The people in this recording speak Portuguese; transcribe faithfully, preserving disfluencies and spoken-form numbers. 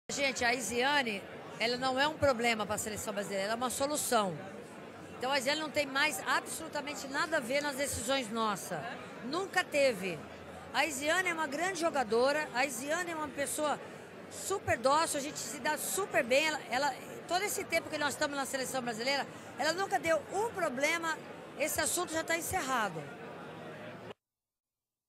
Gente, a Isiane, ela não é um problema para a seleção brasileira, ela é uma solução. Então a Isiane não tem mais absolutamente nada a ver nas decisões nossas. Nunca teve. A Isiane é uma grande jogadora, a Isiane é uma pessoa super dócil, a gente se dá super bem. Ela, ela, todo esse tempo que nós estamos na seleção brasileira, ela nunca deu um problema, esse assunto já está encerrado.